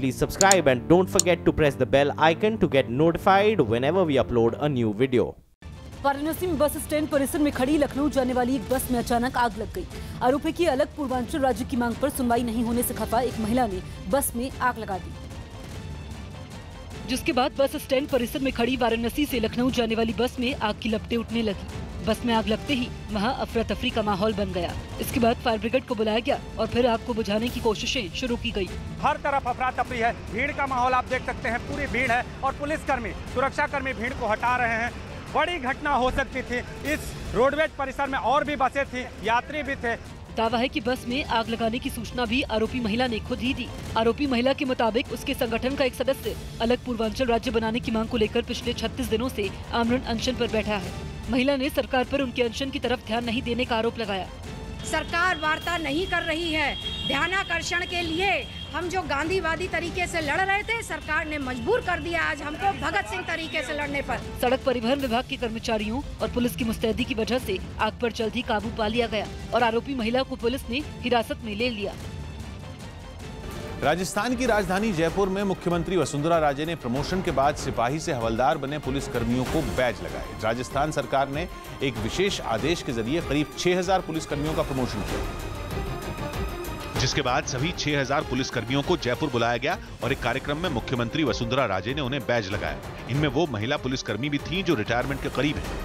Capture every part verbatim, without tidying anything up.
please subscribe and don't forget to press the bell icon to get notified whenever we upload a new video. Varanasi में bus stand परिसर में खड़ी लखनऊ जाने वाली एक बस में अचानक आग लग गई। आरोप है कि अलग पूर्वांचल राज्य की मांग पर सुनवाई नहीं होने से खफा एक महिला ने बस में आग लगा दी, जिसके बाद बस स्टैंड परिसर में खड़ी वाराणसी से लखनऊ जाने वाली बस में आग की लपटें उठने लगी। बस में आग लगते ही वहां अफरा तफरी का माहौल बन गया। इसके बाद फायर ब्रिगेड को बुलाया गया और फिर आग को बुझाने की कोशिशें शुरू की गई। हर तरफ अफरा तफरी है, भीड़ का माहौल आप देख सकते हैं, पूरी भीड़ है और पुलिसकर्मी, सुरक्षाकर्मी भीड़ को हटा रहे हैं। बड़ी घटना हो सकती थी। इस रोडवेज परिसर में और भी बसें थी, यात्री भी थे। दावा है कि बस में आग लगाने की सूचना भी आरोपी महिला ने खुद ही दी। आरोपी महिला के मुताबिक उसके संगठन का एक सदस्य अलग पूर्वांचल राज्य बनाने की मांग को लेकर पिछले छत्तीस दिनों से आमरण अनशन पर बैठा है। महिला ने सरकार पर उनके अनशन की तरफ ध्यान नहीं देने का आरोप लगाया। सरकार वार्ता नहीं कर रही है। ध्यानाकर्षण के लिए हम जो गांधीवादी तरीके से लड़ रहे थे, सरकार ने मजबूर कर दिया आज हमको भगत सिंह तरीके से लड़ने पर। सड़क परिवहन विभाग के कर्मचारियों और पुलिस की मुस्तैदी की वजह से आग पर जल्द ही काबू पा लिया गया और आरोपी महिला को पुलिस ने हिरासत में ले लिया। राजस्थान की राजधानी जयपुर में मुख्यमंत्री वसुंधरा राजे ने प्रमोशन के बाद सिपाही से हवलदार बने पुलिस कर्मियों को बैज लगाए। राजस्थान सरकार ने एक विशेष आदेश के जरिए करीब छह हज़ार पुलिस कर्मियों का प्रमोशन किया, जिसके बाद सभी छह हज़ार पुलिस कर्मियों को जयपुर बुलाया गया और एक कार्यक्रम में मुख्यमंत्री वसुंधरा राजे ने उन्हें बैज लगाया। इनमें वो महिला पुलिसकर्मी भी थीं जो रिटायरमेंट के करीब हैं।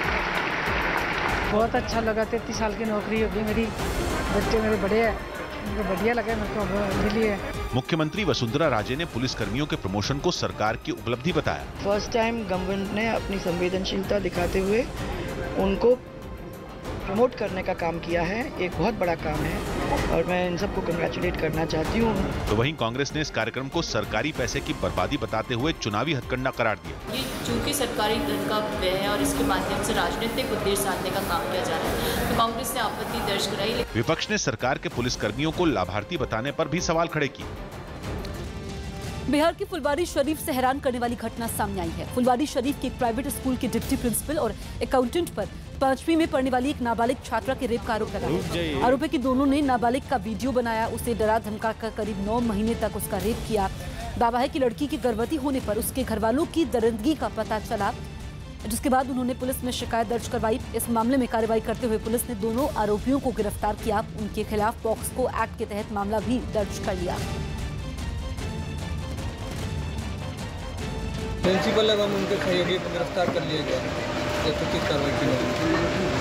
बहुत अच्छा लगा, तैतीस साल की नौकरी होगी मेरी, बच्चे मेरे बड़े हैं, बढ़िया लगा मेरे को मिली है। मुख्यमंत्री वसुंधरा राजे ने पुलिस कर्मियों के प्रमोशन को सरकार की उपलब्धि बताया। फर्स्ट टाइम गवर्नमेंट ने अपनी संवेदनशीलता दिखाते हुए उनको प्रमोट करने का काम किया है। एक बहुत बड़ा काम है और मैं इन सबको कंग्रेचुलेट करना चाहती हूँ। तो वहीं कांग्रेस ने इस कार्यक्रम को सरकारी पैसे की बर्बादी बताते हुए चुनावी हथकंडा करार दिया। ये चूंकि सरकारी धन का व्यय है और इसके माध्यम से राजनीतिक उद्देश्य साधने का काम किया जा रहा है, तो कांग्रेस ने आपत्ति दर्ज कराई। विपक्ष ने सरकार के पुलिस कर्मियों को लाभार्थी बताने पर भी सवाल खड़े किए। बिहार के फुलवारी शरीफ से हैरान करने वाली घटना सामने आई है। फुलवारी शरीफ के एक प्राइवेट स्कूल के डिप्टी प्रिंसिपल और अकाउंटेंट पर पांचवी में पढ़ने वाली एक नाबालिग छात्रा के रेप का आरोप लगा है। आरोप है कि दोनों ने नाबालिग का वीडियो बनाया, उसे डरा धमका कर करीब नौ महीने तक उसका रेप किया। दावा है कि लड़की के गर्भवती होने पर उसके घर वालों की दरिंदगी का पता चला, जिसके बाद उन्होंने पुलिस में शिकायत दर्ज करवाई। इस मामले में कार्रवाई करते हुए पुलिस ने दोनों आरोपियों को गिरफ्तार किया। उनके खिलाफ पॉक्सो एक्ट के तहत मामला भी दर्ज कर लिया। प्रिंसिपल एवं उनके सहयोगी को गिरफ्तार कर लिया गया है। कार्रवाई की गई।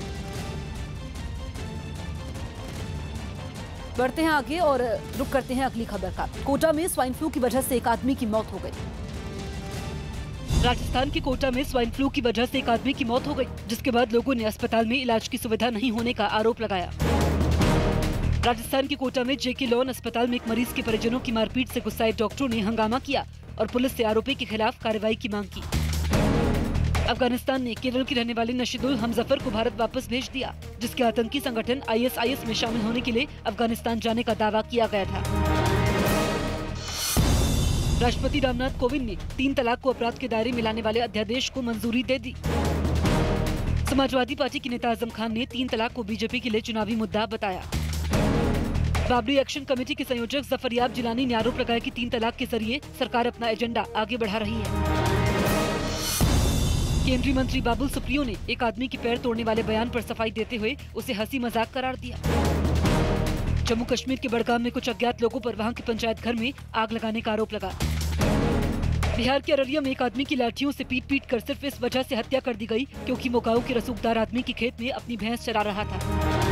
बढ़ते हैं आगे और रुक करते हैं अगली खबर का। कोटा में स्वाइन फ्लू की वजह से एक आदमी की मौत हो गई। राजस्थान के कोटा में स्वाइन फ्लू की वजह से एक आदमी की मौत हो गई, जिसके बाद लोगों ने अस्पताल में इलाज की सुविधा नहीं होने का आरोप लगाया। राजस्थान के कोटा में जेके लॉन अस्पताल में एक मरीज के परिजनों की मारपीट से गुस्साए डॉक्टरों ने हंगामा किया और पुलिस से आरोपी के खिलाफ कार्रवाई की मांग की। अफगानिस्तान ने केरल के रहने वाले नशीदुल हमजफर को भारत वापस भेज दिया, जिसके आतंकी संगठन आई एस आई एस में शामिल होने के लिए अफगानिस्तान जाने का दावा किया गया था। राष्ट्रपति रामनाथ कोविंद ने तीन तलाक को अपराध के दायरे में लाने वाले अध्यादेश को मंजूरी दे दी। समाजवादी पार्टी के नेता आजम खान ने तीन तलाक को बीजेपी के लिए चुनावी मुद्दा बताया। बाबरी एक्शन कमेटी के संयोजक जफरयाब जिलानी ने आरोप लगाया कि तीन तलाक के जरिए सरकार अपना एजेंडा आगे बढ़ा रही है। केंद्रीय मंत्री बाबुल सुप्रियो ने एक आदमी की पैर तोड़ने वाले बयान पर सफाई देते हुए उसे हंसी मजाक करार दिया। जम्मू कश्मीर के बड़गाम में कुछ अज्ञात लोगों पर वहां के पंचायत घर में आग लगाने का आरोप लगा। बिहार के अररिया में एक आदमी की लाठियों से पीट पीट कर सिर्फ इस वजह से हत्या कर दी गई क्योंकि मोगाऊ के रसूखदार आदमी के खेत में अपनी भैंस चरा रहा था।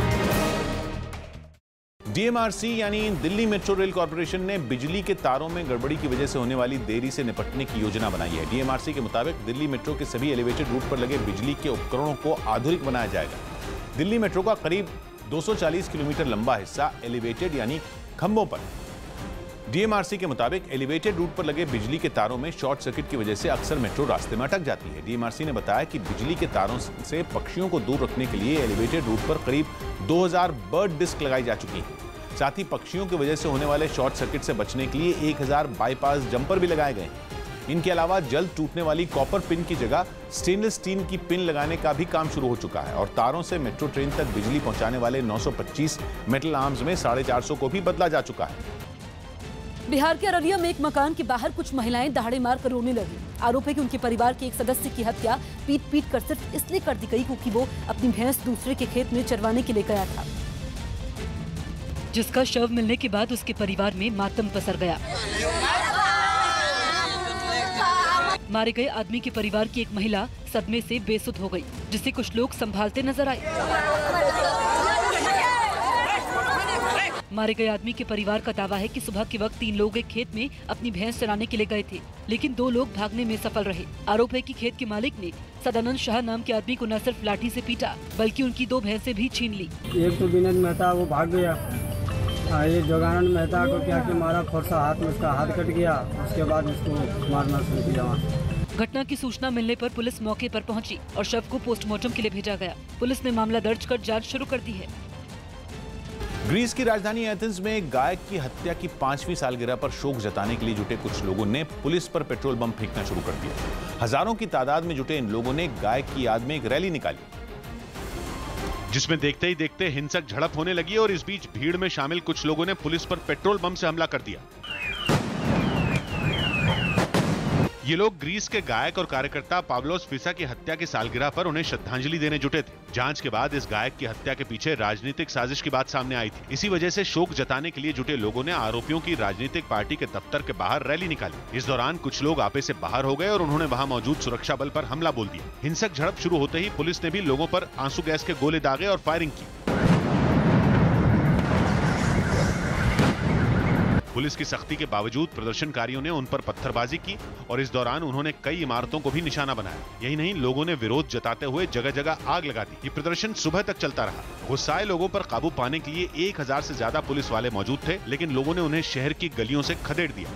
डी एम आर सी यानी दिल्ली मेट्रो रेल कॉर्पोरेशन ने बिजली के तारों में गड़बड़ी की वजह से होने वाली देरी से निपटने की योजना बनाई है। डी एम आर सी के मुताबिक दिल्ली मेट्रो के सभी एलिवेटेड रूट पर लगे बिजली के उपकरणों को आधुनिक बनाया जाएगा। दिल्ली मेट्रो का करीब दो सौ चालीस किलोमीटर लंबा हिस्सा एलिवेटेड यानी खंभों पर। डी एम आर सी के मुताबिक एलिवेटेड रूट पर लगे बिजली के तारों में शॉर्ट सर्किट की वजह से अक्सर मेट्रो रास्ते में अटक जाती है। डी एम आर सी ने बताया कि बिजली के तारों से पक्षियों को दूर रखने के लिए एलिवेटेड रूट पर करीब दो हज़ार बर्ड डिस्क लगाई जा चुकी है। साथ ही पक्षियों की वजह से होने वाले शॉर्ट सर्किट से बचने के लिए एक हज़ार बाईपास जंपर भी लगाए गए हैं। इनके अलावा जल्द टूटने वाली कॉपर पिन की जगह स्टेनलेस स्टील की पिन लगाने का भी काम शुरू हो चुका है और तारों से मेट्रो ट्रेन तक बिजली पहुंचाने वाले नौ सौ पच्चीस मेटल आर्म्स में साढ़े चार सौ को भी बदला जा चुका है। बिहार के अररिया में एक मकान के बाहर कुछ महिलाएं दहाड़े मारकर रोने लगी। आरोप है कि उनके परिवार के एक सदस्य की हत्या पीट पीट कर सिर्फ इसलिए कर दी गई क्योंकि वो अपनी भैंस दूसरे के खेत में चरवाने के लिए गया था, जिसका शव मिलने के बाद उसके परिवार में मातम पसर गया। मारे गए आदमी के परिवार की एक महिला सदमे से बेसुध हो गई, जिसे कुछ लोग संभालते नजर आए। मारे गए आदमी के परिवार का दावा है कि सुबह के वक्त तीन लोग एक खेत में अपनी भैंस चराने के लिए गए थे, लेकिन दो लोग भागने में सफल रहे। आरोप है कि खेत के मालिक ने सदानंद शाह नाम के आदमी को न सिर्फ लाठी से पीटा बल्कि उनकी दो भैंसें भी छीन ली। एक तो विनोद मेहता वो भाग गया, ये जोगानंद मेहता को क्या कि मारा, फरसा हाथ में उसका हाथ कट गया, उसके बाद उसको मारना शुरू किया। घटना की सूचना मिलने पर पुलिस मौके पर पहुंची और शव को पोस्टमार्टम के लिए भेजा गया। पुलिस ने मामला दर्ज कर जांच शुरू कर दी है। ग्रीस की राजधानी एथेंस में एक गायक की हत्या की पांचवीं सालगिरह पर शोक जताने के लिए जुटे कुछ लोगों ने पुलिस पर पेट्रोल बम फेंकना शुरू कर दिया। हजारों की तादाद में जुटे इन लोगों ने गायक की याद में एक रैली निकाली, जिसमें देखते ही देखते हिंसक झड़प होने लगी और इस बीच भीड़ में शामिल कुछ लोगों ने पुलिस पर पेट्रोल बम से हमला कर दिया। ये लोग ग्रीस के गायक और कार्यकर्ता पाब्लोस फिसा की हत्या की सालगिरह पर उन्हें श्रद्धांजलि देने जुटे थे। जांच के बाद इस गायक की हत्या के पीछे राजनीतिक साजिश की बात सामने आई थी। इसी वजह से शोक जताने के लिए जुटे लोगों ने आरोपियों की राजनीतिक पार्टी के दफ्तर के बाहर रैली निकाली। इस दौरान कुछ लोग आपे से बाहर हो गए और उन्होंने वहां मौजूद सुरक्षा बल पर हमला बोल दिया। हिंसक झड़प शुरू होते ही पुलिस ने भी लोगों पर आंसू गैस के गोले दागे और फायरिंग की। पुलिस की सख्ती के बावजूद प्रदर्शनकारियों ने उन पर पत्थरबाजी की और इस दौरान उन्होंने कई इमारतों को भी निशाना बनाया। यही नहीं, लोगों ने विरोध जताते हुए जगह जगह आग लगा दी। ये प्रदर्शन सुबह तक चलता रहा। गुस्साए लोगों पर काबू पाने के लिए एक हजार से ज्यादा पुलिस वाले मौजूद थे, लेकिन लोगों ने उन्हें शहर की गलियों से खदेड़ दिया।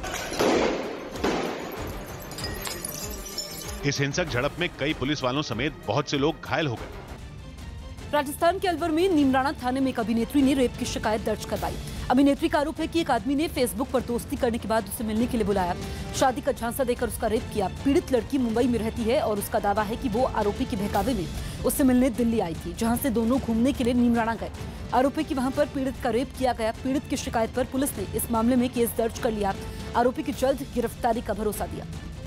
इस हिंसक झड़प में कई पुलिस वालों समेत बहुत से लोग घायल हो गए। राजस्थान के अलवर में नीमराणा थाने में एक अभिनेत्री ने रेप की शिकायत दर्ज करवाई। अभिनेत्री का आरोप है कि एक आदमी ने फेसबुक पर दोस्ती करने के बाद उसे मिलने के लिए बुलाया, शादी का झांसा देकर उसका रेप किया। पीड़ित लड़की मुंबई में रहती है और उसका दावा है कि वो आरोपी के बहकावे में उससे मिलने दिल्ली आई थी, जहां से दोनों घूमने के लिए नीमराणा गए। आरोप है कि वहां पर पीड़ित का रेप किया गया। पीड़ित की शिकायत पर पुलिस ने इस मामले में केस दर्ज कर लिया। आरोपी की जल्द गिरफ्तारी का भरोसा दिया।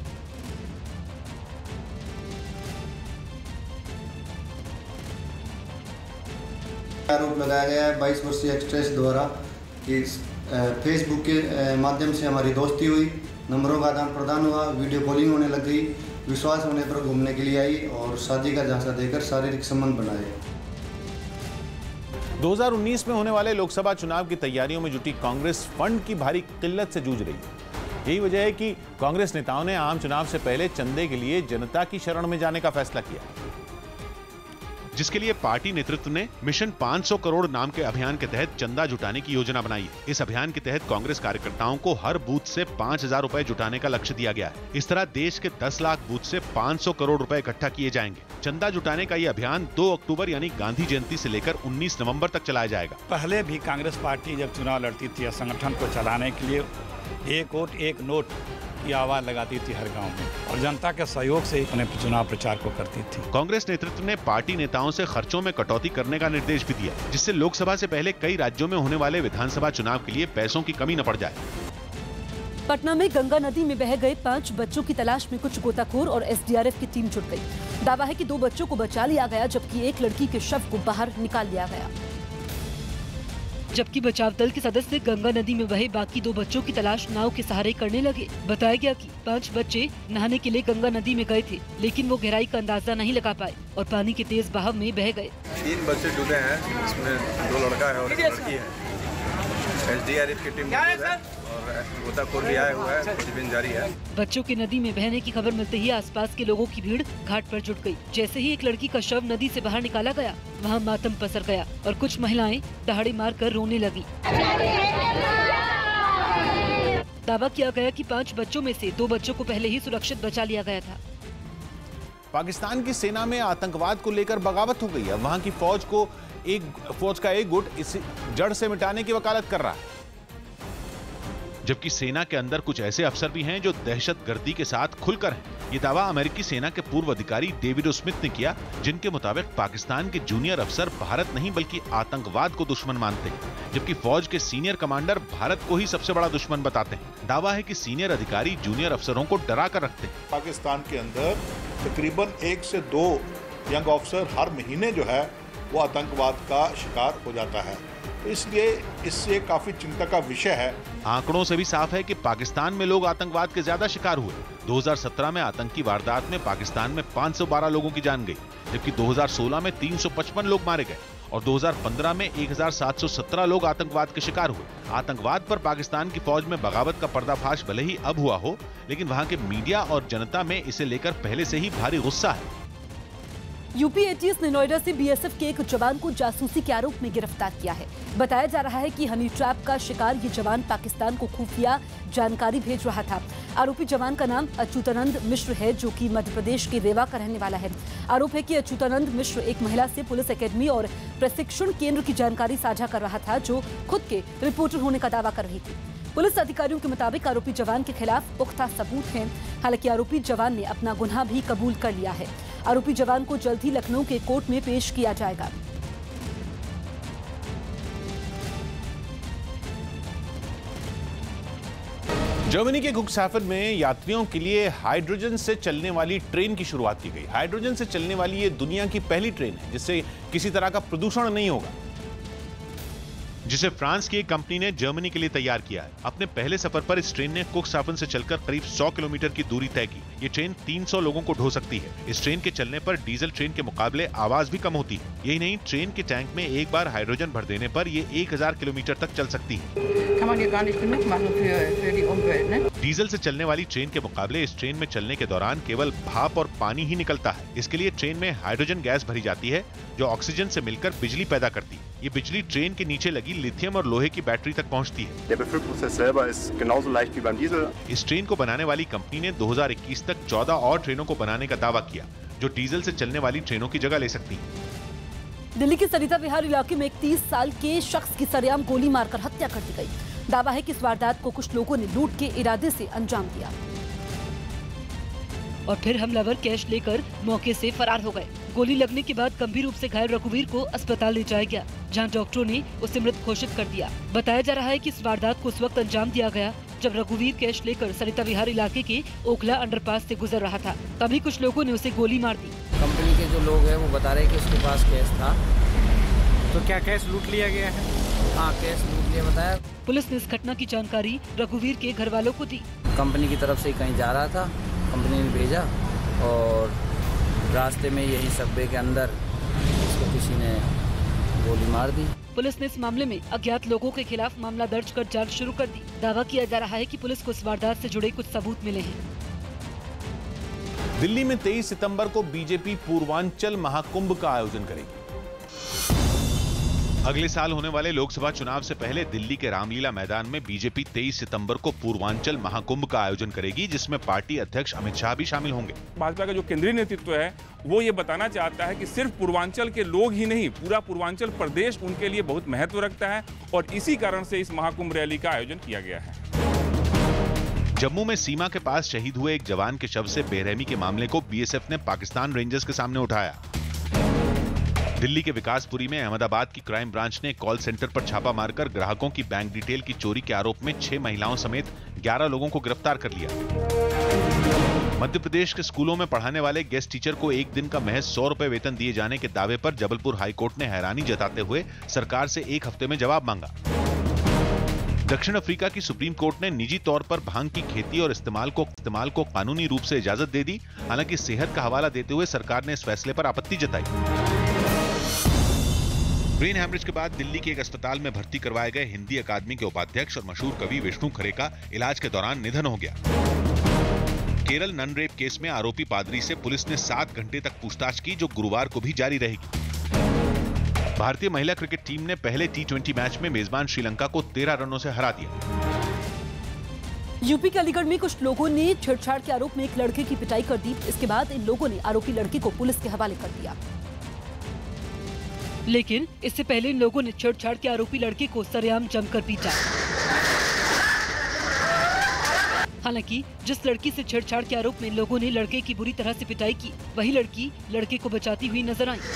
आरोप लगाया गया है बाईस वर्षीय एक्ट्रेस द्वारा कि फेसबुक के माध्यम से हमारी दोस्ती हुई, नंबरों का आदान प्रदान हुआ, वीडियो कॉलिंग होने लग गई, विश्वास होने पर घूमने के लिए आई और शादी का झांसा देकर शारीरिक संबंध बनाए। दो हज़ार उन्नीस में होने वाले लोकसभा चुनाव की तैयारियों में जुटी कांग्रेस फंड की भारी किल्लत से जूझ रही है। यही वजह है कि कांग्रेस नेताओं ने आम चुनाव से पहले चंदे के लिए जनता की शरण में जाने का फैसला किया, जिसके लिए पार्टी नेतृत्व ने मिशन पाँच सौ करोड़ नाम के अभियान के तहत चंदा जुटाने की योजना बनाई है। इस अभियान के तहत कांग्रेस कार्यकर्ताओं को हर बूथ से पाँच हजार रुपए जुटाने का लक्ष्य दिया गया है। इस तरह देश के दस लाख बूथ से पाँच सौ करोड़ रुपए इकट्ठा किए जाएंगे। चंदा जुटाने का ये अभियान दो अक्टूबर यानी गांधी जयंती से लेकर उन्नीस नवंबर तक चलाया जाएगा। पहले भी कांग्रेस पार्टी जब चुनाव लड़ती थी, संगठन को चलाने के लिए एक वोट एक नोट की आवाज लगाती थी हर गांव में और जनता के सहयोग से अपने चुनाव प्रचार को करती थी। कांग्रेस नेतृत्व ने पार्टी नेताओं से खर्चों में कटौती करने का निर्देश भी दिया, जिससे लोकसभा से पहले कई राज्यों में होने वाले विधानसभा चुनाव के लिए पैसों की कमी न पड़ जाए। पटना में गंगा नदी में बह गए पांच बच्चों की तलाश में कुछ गोताखोर और एस डी आर एफ की टीम जुट गई। दावा है कि दो बच्चों को बचा लिया गया, जबकि एक लड़की के शव को बाहर निकाल लिया गया। जबकि बचाव दल के सदस्य गंगा नदी में बहे बाकी दो बच्चों की तलाश नाव के सहारे करने लगे। बताया गया कि पांच बच्चे नहाने के लिए गंगा नदी में गए थे, लेकिन वो गहराई का अंदाजा नहीं लगा पाए और पानी के तेज बहाव में बह गए। तीन बच्चे डूबे हैं, इसमें दो लड़का है और एक लड़की है। एस डी आर एफ की टीम और गोताखोर भी आया हुआ है, खोजबीन जारी है। बच्चों के नदी में बहने की खबर मिलते ही आसपास के लोगों की भीड़ घाट पर जुट गई। जैसे ही एक लड़की का शव नदी से बाहर निकाला गया, वहां मातम पसर गया और कुछ महिलाएं दहाड़े मारकर रोने लगी। दावा किया गया कि पांच बच्चों में से दो बच्चों को पहले ही सुरक्षित बचा लिया गया था। पाकिस्तान की सेना में आतंकवाद को लेकर बगावत हो गई है। वहां की फौज को एक फौज का एक गुट इस जड़ से मिटाने की वकालत कर रहा है। जबकि सेना के अंदर कुछ ऐसे अफसर भी हैं जो दहशतगर्दी के साथ खुलकर हैं। ये दावा अमेरिकी सेना के पूर्व अधिकारी डेविड स्मिथ ने किया, जिनके मुताबिक पाकिस्तान के जूनियर अफसर भारत नहीं बल्कि आतंकवाद को दुश्मन मानते हैं, जबकि फौज के सीनियर कमांडर भारत को ही सबसे बड़ा दुश्मन बताते हैं। दावा है कि सीनियर अधिकारी जूनियर अफसरों को डरा कर रखते हैं। पाकिस्तान के अंदर तकरीबन एक से दो यंग ऑफिसर हर महीने जो है वो आतंकवाद का शिकार हो जाता है, इसलिए इससे काफी चिंता का विषय है। आंकड़ों से भी साफ है कि पाकिस्तान में लोग आतंकवाद के ज्यादा शिकार हुए। दो हज़ार सत्रह में आतंकी वारदात में पाकिस्तान में पाँच सौ बारह लोगों की जान गई, जबकि दो हज़ार सोलह में तीन सौ पचपन लोग मारे गए और दो हज़ार पंद्रह में एक हज़ार सात सौ सत्रह लोग आतंकवाद के शिकार हुए। आतंकवाद पर पाकिस्तान की फौज में बगावत का पर्दाफाश भले ही अब हुआ हो, लेकिन वहां के मीडिया और जनता में इसे लेकर पहले से ही भारी गुस्सा है। यूपी एटीएस ने नोएडा से बीएसएफ के एक जवान को जासूसी के आरोप में गिरफ्तार किया है। बताया जा रहा है कि हनी ट्रैप का शिकार ये जवान पाकिस्तान को खुफिया जानकारी भेज रहा था। आरोपी जवान का नाम अच्युतानंद मिश्र है, जो कि मध्य प्रदेश के रेवा का रहने वाला है। आरोप है कि अच्युतानंद मिश्र एक महिला से पुलिस एकेडमी और प्रशिक्षण केंद्र की जानकारी साझा कर रहा था, जो खुद के रिपोर्टर होने का दावा कर रही थी। पुलिस अधिकारियों के मुताबिक आरोपी जवान के खिलाफ पुख्ता सबूत हैं। हालांकि आरोपी जवान ने अपना गुनाह भी कबूल कर लिया है। आरोपी जवान को जल्द ही लखनऊ के कोर्ट में पेश किया जाएगा। जर्मनी के कुक्सहैफन में यात्रियों के लिए हाइड्रोजन से चलने वाली ट्रेन की शुरुआत की गई। हाइड्रोजन से चलने वाली ये दुनिया की पहली ट्रेन है जिससे किसी तरह का प्रदूषण नहीं होगा, जिसे फ्रांस की एक कंपनी ने जर्मनी के लिए तैयार किया है। अपने पहले सफर पर इस ट्रेन ने कुक्सहैफन से चलकर करीब सौ किलोमीटर की दूरी तय की। ये ट्रेन तीन सौ लोगों को ढो सकती है। इस ट्रेन के चलने पर डीजल ट्रेन के मुकाबले आवाज भी कम होती है। यही नहीं, ट्रेन के टैंक में एक बार हाइड्रोजन भर देने पर ये एक हजार किलोमीटर तक चल सकती है। डीजल से चलने वाली ट्रेन के मुकाबले इस ट्रेन में चलने के दौरान केवल भाप और पानी ही निकलता है। इसके लिए ट्रेन में हाइड्रोजन गैस भरी जाती है जो ऑक्सीजन से मिलकर बिजली पैदा करती है। ये बिजली ट्रेन के नीचे लगी लिथियम और लोहे की बैटरी तक पहुंचती है। इस ट्रेन को बनाने वाली कंपनी ने दो हज़ार इक्कीस तक चौदह और ट्रेनों को बनाने का दावा किया, जो डीजल से चलने वाली ट्रेनों की जगह ले सकती है। दिल्ली के सरिता विहार इलाके में एक तीस साल के शख्स की सरेआम गोली मारकर हत्या कर दी गई। दावा है कि इस वारदात को कुछ लोगों ने लूट के इरादे से अंजाम दिया और फिर हमलावर कैश लेकर मौके से फरार हो गए। गोली लगने के बाद गंभीर रूप से घायल रघुवीर को अस्पताल ले जाया गया, जहां डॉक्टरों ने उसे मृत घोषित कर दिया। बताया जा रहा है कि इस वारदात को उस वक्त अंजाम दिया गया जब रघुवीर कैश लेकर सरिता विहार इलाके के ओखला अंडरपास से गुजर रहा था। तभी कुछ लोगों ने उसे गोली मार दी। कंपनी के जो लोग हैं वो बता रहे हैं कि उसके पास कैश था। तो क्या कैश लूट लिया गया है? हाँ, कैश लूट लिया बताया। पुलिस ने इस घटना की जानकारी रघुवीर के घर वालों को दी। कंपनी की तरफ से कहीं जा रहा था, कंपनी ने भेजा और रास्ते में यही सबवे के अंदर इसको किसी ने गोली मार दी। पुलिस ने इस मामले में अज्ञात लोगों के खिलाफ मामला दर्ज कर जांच शुरू कर दी। दावा किया जा रहा है कि पुलिस को इस वारदात से जुड़े कुछ सबूत मिले हैं। दिल्ली में तेईस सितंबर को बीजेपी पूर्वांचल महाकुंभ का आयोजन करेगी। अगले साल होने वाले लोकसभा चुनाव से पहले दिल्ली के रामलीला मैदान में बीजेपी तेईस सितंबर को पूर्वांचल महाकुंभ का आयोजन करेगी, जिसमें पार्टी अध्यक्ष अमित शाह भी शामिल होंगे। भाजपा का जो केंद्रीय नेतृत्व है वो ये बताना चाहता है कि सिर्फ पूर्वांचल के लोग ही नहीं, पूरा पूर्वांचल प्रदेश उनके लिए बहुत महत्व रखता है और इसी कारण से इस महाकुंभ रैली का आयोजन किया गया है। जम्मू में सीमा के पास शहीद हुए एक जवान के शव से बेरहमी के मामले को बीएसएफ ने पाकिस्तान रेंजर्स के सामने उठाया। दिल्ली के विकासपुरी में अहमदाबाद की क्राइम ब्रांच ने कॉल सेंटर पर छापा मारकर ग्राहकों की बैंक डिटेल की चोरी के आरोप में छह महिलाओं समेत ग्यारह लोगों को गिरफ्तार कर लिया। मध्य प्रदेश के स्कूलों में पढ़ाने वाले गेस्ट टीचर को एक दिन का महज सौ रुपए वेतन दिए जाने के दावे पर जबलपुर हाईकोर्ट ने हैरानी जताते हुए सरकार से एक हफ्ते में जवाब मांगा। दक्षिण अफ्रीका की सुप्रीम कोर्ट ने निजी तौर पर भांग की खेती और इस्तेमाल को इस्तेमाल को कानूनी रूप से इजाजत दे दी। हालांकि सेहत का हवाला देते हुए सरकार ने इस फैसले पर आपत्ति जताई। ब्रेन हैमरेज के बाद दिल्ली के एक अस्पताल में भर्ती करवाए गए हिंदी अकादमी के उपाध्यक्ष और मशहूर कवि विष्णु खरे का इलाज के दौरान निधन हो गया। केरल नन रेप केस में आरोपी पादरी से पुलिस ने सात घंटे तक पूछताछ की, जो गुरुवार को भी जारी रहेगी। भारतीय महिला क्रिकेट टीम ने पहले टी ट्वेंटी मैच में मेजबान श्रीलंका को तेरह रनों से हरा दिया। यूपी के अलीगढ़ में कुछ लोगों ने छेड़छाड़ के आरोप में एक लड़के की पिटाई कर दी। इसके बाद इन लोगों ने आरोपी लड़के को पुलिस के हवाले कर दिया। लेकिन इससे पहले इन लोगों ने छेड़छाड़ के आरोपी लड़के को सरेआम जमकर पीटा। हालांकि जिस लड़की से छेड़छाड़ के आरोप में लोगों ने लड़के की बुरी तरह से पिटाई की, वही लड़की लड़के को बचाती हुई नजर आई।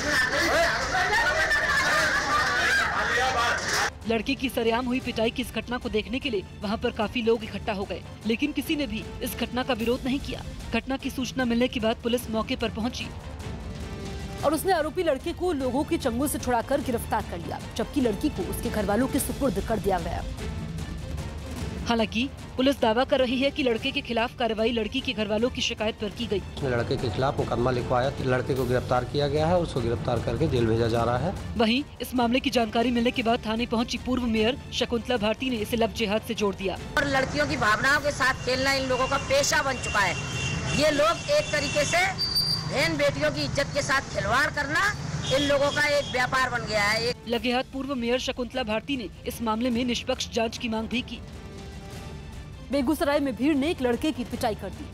लड़के की सरेआम हुई पिटाई की इस घटना को देखने के लिए वहां पर काफी लोग इकट्ठा हो गए, लेकिन किसी ने भी इस घटना का विरोध नहीं किया। घटना की सूचना मिलने के बाद पुलिस मौके पर पहुंची और उसने आरोपी लड़के को लोगों के चंगुल से छुड़ाकर गिरफ्तार कर लिया, जबकि लड़की को उसके घर वालों के सुपुर्द कर दिया गया। हालांकि पुलिस दावा कर रही है कि लड़के के खिलाफ कार्रवाई लड़की के घर वालों की शिकायत पर की गई। लड़के के खिलाफ मुकदमा लिखवाया, लड़के को गिरफ्तार किया गया है, उसको गिरफ्तार करके जेल भेजा जा रहा है। वहीं इस मामले की जानकारी मिलने के बाद थाने पहुंची पूर्व मेयर शकुंतला भारती ने इसे लव जिहाद से जोड़ दिया। और लड़कियों की भावनाओं के साथ खेलना इन लोगों का पेशा बन चुका है। ये लोग एक तरीके से बहन बेटियों की इज्जत के साथ खिलवाड़ करना इन लोगों का एक व्यापार बन गया है। लगे हाथ पूर्व मेयर शकुंतला भारती ने इस मामले में निष्पक्ष जांच की मांग भी की। बेगूसराय में भीड़ ने एक लड़के की पिटाई कर दी।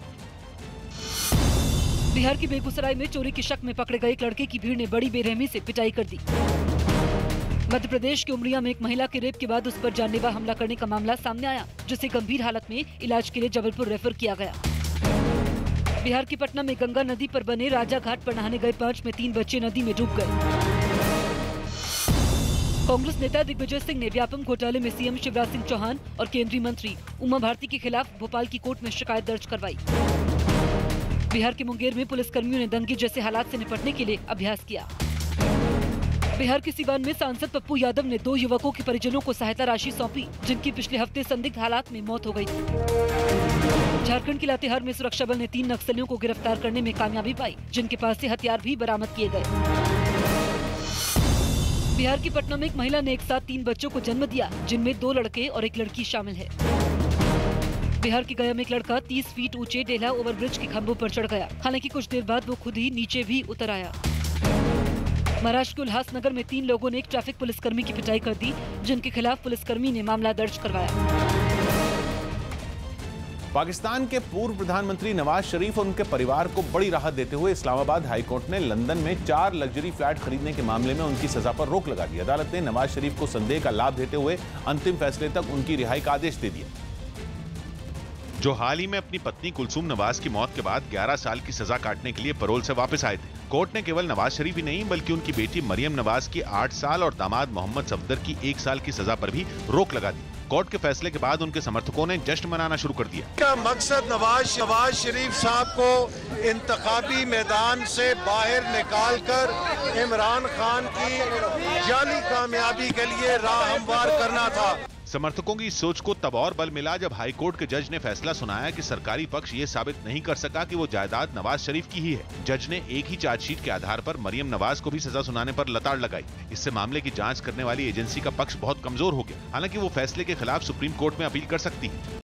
बिहार के बेगूसराय में चोरी के शक में पकड़े गए एक लड़के की भीड़ ने बड़ी बेरहमी से पिटाई कर दी। मध्य प्रदेश के उमरिया में एक महिला के रेप के बाद उस पर जानलेवा हमला करने का मामला सामने आया, जिसे गंभीर हालत में इलाज के लिए जबलपुर रेफर किया गया। बिहार के पटना में गंगा नदी पर बने राजा घाट पर नहाने गए पांच में तीन बच्चे नदी में डूब गए। कांग्रेस नेता दिग्विजय सिंह ने व्यापम घोटाले में सीएम शिवराज सिंह चौहान और केंद्रीय मंत्री उमा भारती के खिलाफ भोपाल की कोर्ट में शिकायत दर्ज करवाई। बिहार के मुंगेर में पुलिस कर्मियों ने दंगे जैसे हालात से निपटने के लिए अभ्यास किया। बिहार के सीवान में सांसद पप्पू यादव ने दो युवकों के परिजनों को सहायता राशि सौंपी, जिनकी पिछले हफ्ते संदिग्ध हालात में मौत हो गई थी। झारखंड के लातेहार में सुरक्षा बल ने तीन नक्सलियों को गिरफ्तार करने में कामयाबी पाई, जिनके पास से हथियार भी बरामद किए गए। बिहार की पटना में एक महिला ने एक साथ तीन बच्चों को जन्म दिया, जिनमें दो लड़के और एक लड़की शामिल है। बिहार के गया में एक लड़का तीस फीट ऊंचे डेला ओवरब्रिज के खंभों पर चढ़ गया, हालांकि कुछ देर बाद वो खुद ही नीचे भी उतर आया। महाराष्ट्र के उल्हासनगर में तीन लोगों ने एक ट्रैफिक पुलिसकर्मी की पिटाई कर दी, जिनके खिलाफ पुलिसकर्मी ने मामला दर्ज करवाया। पाकिस्तान के पूर्व प्रधानमंत्री नवाज शरीफ और उनके परिवार को बड़ी राहत देते हुए इस्लामाबाद हाईकोर्ट ने लंदन में चार लग्जरी फ्लैट खरीदने के मामले में उनकी सजा पर रोक लगा दी। अदालत ने नवाज शरीफ को संदेह का लाभ देते हुए अंतिम फैसले तक उनकी रिहाई का आदेश दे दिया। जो हाल ही में अपनी पत्नी कुलसूम नवाज की मौत के बाद ग्यारह साल की सजा काटने के लिए पैरोल से वापस आए थे। कोर्ट ने केवल नवाज शरीफ ही नहीं बल्कि उनकी बेटी मरियम नवाज की आठ साल और दामाद मोहम्मद सफदर की एक साल की सजा पर भी रोक लगा दी। कोर्ट के फैसले के बाद उनके समर्थकों ने जश्न मनाना शुरू कर दिया। का मकसद नवाज नवाज शरीफ साहब को इंतखाबी मैदान से बाहर निकालकर इमरान खान की जाली कामयाबी के लिए राह हमवार करना था। समर्थकों की इस सोच को तब और बल मिला जब हाईकोर्ट के जज ने फैसला सुनाया कि सरकारी पक्ष ये साबित नहीं कर सका कि वो जायदाद नवाज शरीफ की ही है। जज ने एक ही चार्जशीट के आधार पर मरियम नवाज को भी सजा सुनाने पर लताड़ लगाई। इससे मामले की जांच करने वाली एजेंसी का पक्ष बहुत कमजोर हो गया। हालांकि वो फैसले के खिलाफ सुप्रीम कोर्ट में अपील कर सकती है।